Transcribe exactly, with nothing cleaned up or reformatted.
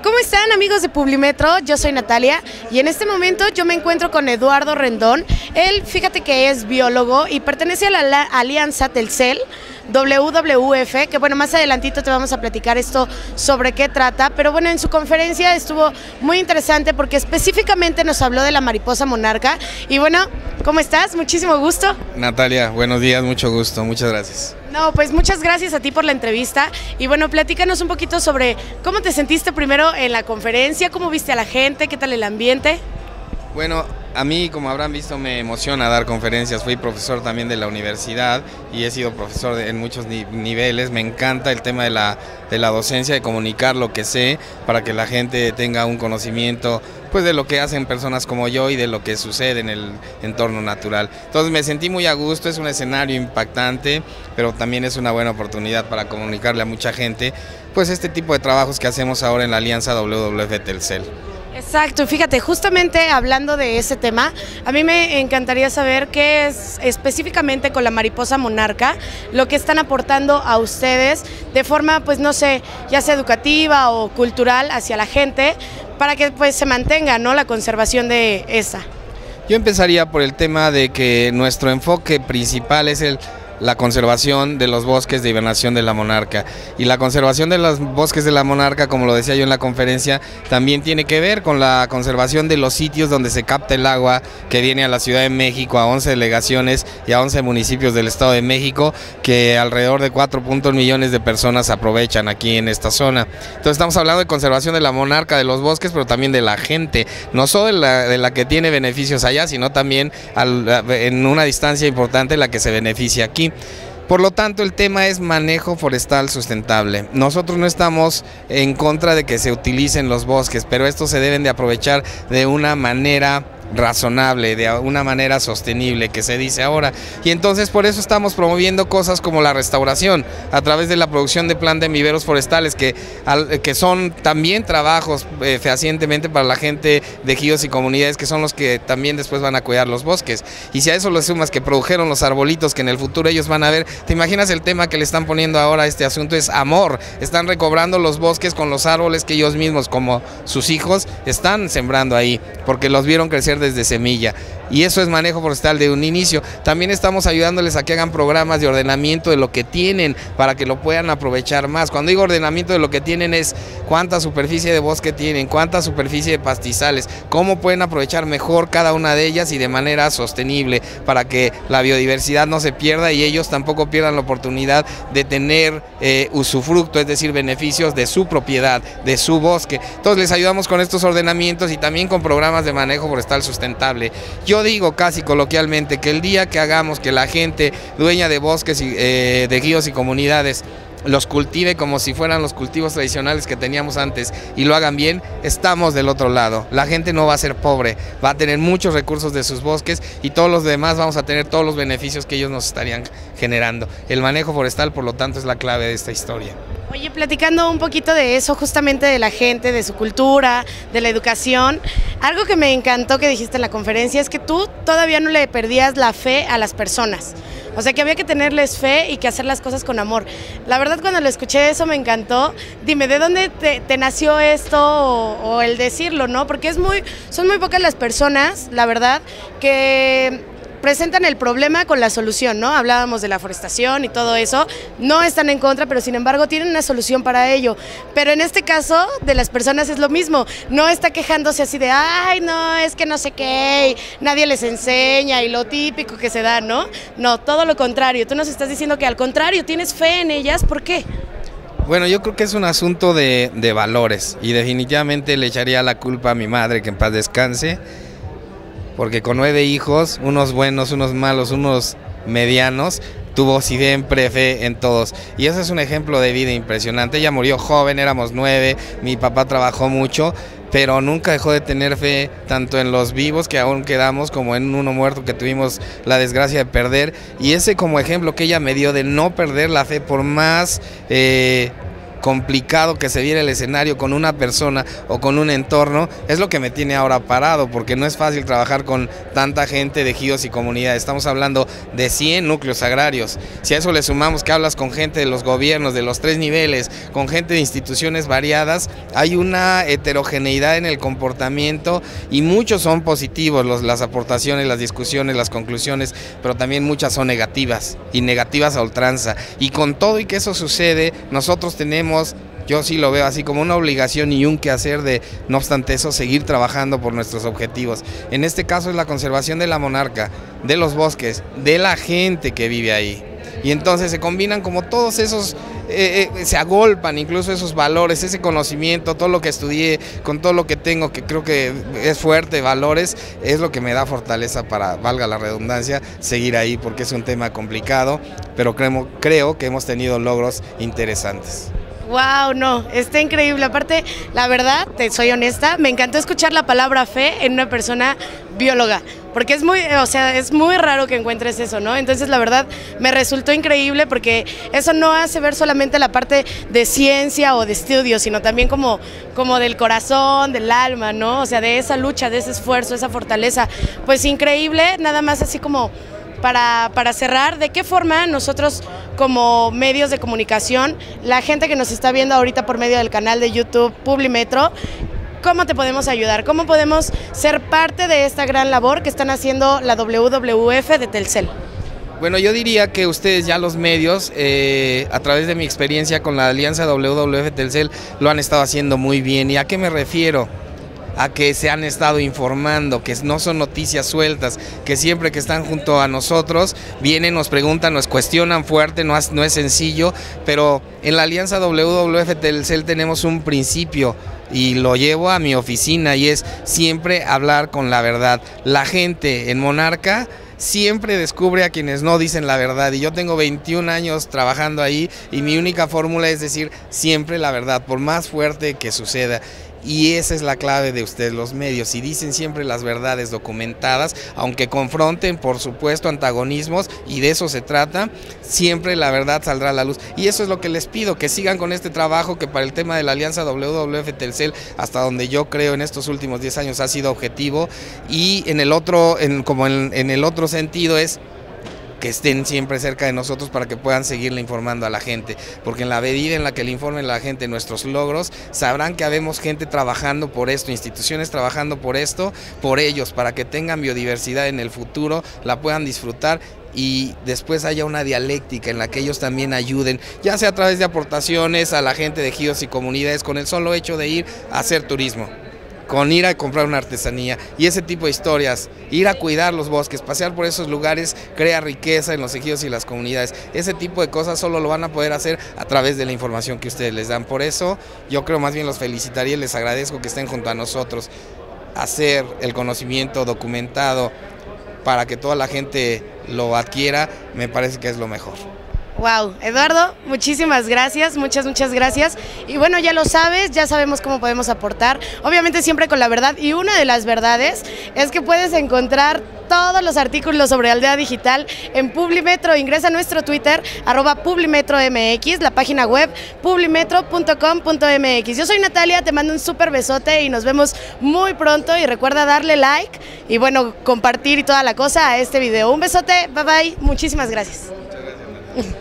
¿Cómo están, amigos de Publimetro? Yo soy Natalia y en este momento yo me encuentro con Eduardo Rendón. Él, fíjate que es biólogo y pertenece a la, la Alianza Telcel W W F, que bueno, más adelantito te vamos a platicar esto sobre qué trata, pero bueno, en su conferencia estuvo muy interesante porque específicamente nos habló de la mariposa monarca. Y bueno, ¿cómo estás? Muchísimo gusto. Natalia, buenos días, mucho gusto, muchas gracias. No, pues muchas gracias a ti por la entrevista y bueno, platícanos un poquito sobre cómo te sentiste primero en la conferencia, cómo viste a la gente, qué tal el ambiente. Bueno, a mí, como habrán visto, me emociona dar conferencias. Fui profesor también de la universidad y he sido profesor de, en muchos ni niveles. Me encanta el tema de la, de la docencia, de comunicar lo que sé para que la gente tenga un conocimiento pues de lo que hacen personas como yo y de lo que sucede en el entorno natural. Entonces me sentí muy a gusto, es un escenario impactante, pero también es una buena oportunidad para comunicarle a mucha gente pues este tipo de trabajos que hacemos ahora en la Alianza W W F Telcel. Exacto, fíjate, justamente hablando de ese tema, a mí me encantaría saber qué es específicamente con la mariposa monarca, lo que están aportando a ustedes de forma, pues no sé, ya sea educativa o cultural hacia la gente, para que pues se mantenga, ¿no?, la conservación de esa. Yo empezaría por el tema de que nuestro enfoque principal es el la conservación de los bosques de hibernación de la monarca. Y la conservación de los bosques de la monarca, como lo decía yo en la conferencia, también tiene que ver con la conservación de los sitios donde se capta el agua que viene a la Ciudad de México, a once delegaciones y a once municipios del Estado de México, que alrededor de cuatro millones de personas aprovechan aquí en esta zona. Entonces estamos hablando de conservación de la monarca, de los bosques, pero también de la gente, no solo de la, de la que tiene beneficios allá, sino también al, en una distancia importante la que se beneficia aquí. Por lo tanto, el tema es manejo forestal sustentable. Nosotros no estamos en contra de que se utilicen los bosques, pero estos se deben de aprovechar de una manera razonable, de una manera sostenible, que se dice ahora, y entonces por eso estamos promoviendo cosas como la restauración a través de la producción de plan de viveros forestales, que, al, que son también trabajos eh, fehacientemente para la gente de ejidos y comunidades, que son los que también después van a cuidar los bosques. Y si a eso le sumas que produjeron los arbolitos que en el futuro ellos van a ver, te imaginas el tema que le están poniendo ahora a este asunto es amor. Están recobrando los bosques con los árboles que ellos mismos, como sus hijos, están sembrando ahí, porque los vieron crecer desde semilla, y eso es manejo forestal de un inicio. También estamos ayudándoles a que hagan programas de ordenamiento de lo que tienen para que lo puedan aprovechar más. Cuando digo ordenamiento de lo que tienen es cuánta superficie de bosque tienen, cuánta superficie de pastizales, cómo pueden aprovechar mejor cada una de ellas y de manera sostenible para que la biodiversidad no se pierda y ellos tampoco pierdan la oportunidad de tener eh, usufructo, es decir, beneficios de su propiedad, de su bosque. Entonces les ayudamos con estos ordenamientos y también con programas de manejo forestal sustentable. Yo digo casi coloquialmente que el día que hagamos que la gente dueña de bosques y eh, de ejidos y comunidades los cultive como si fueran los cultivos tradicionales que teníamos antes y lo hagan bien, estamos del otro lado. La gente no va a ser pobre, va a tener muchos recursos de sus bosques y todos los demás vamos a tener todos los beneficios que ellos nos estarían generando. El manejo forestal, por lo tanto, es la clave de esta historia. Oye, platicando un poquito de eso, justamente de la gente, de su cultura, de la educación, algo que me encantó que dijiste en la conferencia es que tú todavía no le perdías la fe a las personas. O sea, que había que tenerles fe y que hacer las cosas con amor. La verdad, cuando lo escuché eso me encantó. Dime, ¿de dónde te, te nació esto o, o el decirlo, no? Porque es muy, son muy pocas las personas, la verdad, que presentan el problema con la solución, ¿no? Hablábamos de la forestación y todo eso, no están en contra, pero sin embargo tienen una solución para ello. Pero en este caso de las personas es lo mismo, no está quejándose así de, ay, no, es que no sé qué, nadie les enseña y lo típico que se da, ¿no? No, todo lo contrario, tú nos estás diciendo que al contrario, tienes fe en ellas, ¿por qué? Bueno, yo creo que es un asunto de, de valores y definitivamente le echaría la culpa a mi madre, que en paz descanse, porque con nueve hijos, unos buenos, unos malos, unos medianos, tuvo siempre fe en todos. Y ese es un ejemplo de vida impresionante. Ella murió joven, éramos nueve, mi papá trabajó mucho, pero nunca dejó de tener fe tanto en los vivos que aún quedamos como en uno muerto que tuvimos la desgracia de perder. Y ese como ejemplo que ella me dio de no perder la fe por más... Eh, complicado que se viera el escenario con una persona o con un entorno, es lo que me tiene ahora parado, porque no es fácil trabajar con tanta gente de ejidos y comunidades. Estamos hablando de cien núcleos agrarios. Si a eso le sumamos que hablas con gente de los gobiernos, de los tres niveles, con gente de instituciones variadas, hay una heterogeneidad en el comportamiento y muchos son positivos, los, las aportaciones, las discusiones, las conclusiones, pero también muchas son negativas y negativas a ultranza. Y con todo y que eso sucede, nosotros tenemos, yo sí lo veo así como una obligación y un quehacer de, no obstante eso, seguir trabajando por nuestros objetivos. En este caso es la conservación de la monarca, de los bosques, de la gente que vive ahí. Y entonces se combinan como todos esos, eh, eh, se agolpan incluso esos valores, ese conocimiento, todo lo que estudié, con todo lo que tengo, que creo que es fuerte, valores, es lo que me da fortaleza para, valga la redundancia, seguir ahí, porque es un tema complicado, pero creo, creo que hemos tenido logros interesantes. Wow, no, está increíble. Aparte, la verdad, te soy honesta, me encantó escuchar la palabra fe en una persona bióloga, porque es muy, o sea, es muy raro que encuentres eso, ¿no? Entonces, la verdad, me resultó increíble porque eso no hace ver solamente la parte de ciencia o de estudio, sino también como, como del corazón, del alma, ¿no? O sea, de esa lucha, de ese esfuerzo, esa fortaleza. Pues increíble, nada más así como para, para cerrar, ¿de qué forma nosotros como medios de comunicación, la gente que nos está viendo ahorita por medio del canal de YouTube Publimetro, cómo te podemos ayudar? ¿Cómo podemos ser parte de esta gran labor que están haciendo la W W F de Telcel? Bueno, yo diría que ustedes ya los medios, eh, a través de mi experiencia con la alianza W W F Telcel, lo han estado haciendo muy bien. ¿Y a qué me refiero? A que se han estado informando, que no son noticias sueltas, que siempre que están junto a nosotros vienen, nos preguntan, nos cuestionan fuerte, no es, no es sencillo, pero en la alianza W W F Telcel tenemos un principio y lo llevo a mi oficina y es siempre hablar con la verdad. La gente en Monarca siempre descubre a quienes no dicen la verdad, y yo tengo veintiún años trabajando ahí y mi única fórmula es decir siempre la verdad, por más fuerte que suceda. Y esa es la clave de ustedes, los medios, y dicen siempre las verdades documentadas, aunque confronten, por supuesto, antagonismos, y de eso se trata, siempre la verdad saldrá a la luz. Y eso es lo que les pido, que sigan con este trabajo que para el tema de la alianza W W F Telcel, hasta donde yo creo en estos últimos diez años ha sido objetivo, y en el otro, en, como en, en el otro sentido es que estén siempre cerca de nosotros para que puedan seguirle informando a la gente, porque en la medida en la que le informen a la gente nuestros logros, sabrán que habemos gente trabajando por esto, instituciones trabajando por esto, por ellos, para que tengan biodiversidad en el futuro, la puedan disfrutar y después haya una dialéctica en la que ellos también ayuden, ya sea a través de aportaciones a la gente de ejidos y comunidades, con el solo hecho de ir a hacer turismo, con ir a comprar una artesanía y ese tipo de historias, ir a cuidar los bosques, pasear por esos lugares, crea riqueza en los ejidos y las comunidades. Ese tipo de cosas solo lo van a poder hacer a través de la información que ustedes les dan. Por eso yo creo más bien los felicitaría y les agradezco que estén junto a nosotros, hacer el conocimiento documentado para que toda la gente lo adquiera, me parece que es lo mejor. Wow, Eduardo, muchísimas gracias, muchas, muchas gracias. Y bueno, ya lo sabes, ya sabemos cómo podemos aportar, obviamente siempre con la verdad. Y una de las verdades es que puedes encontrar todos los artículos sobre Aldea Digital en Publimetro. Ingresa a nuestro Twitter, arroba PublimetroMX, la página web publimetro punto com punto mx. Yo soy Natalia, te mando un súper besote y nos vemos muy pronto. Y recuerda darle like y bueno, compartir y toda la cosa a este video. Un besote, bye bye, muchísimas gracias. Muchas gracias.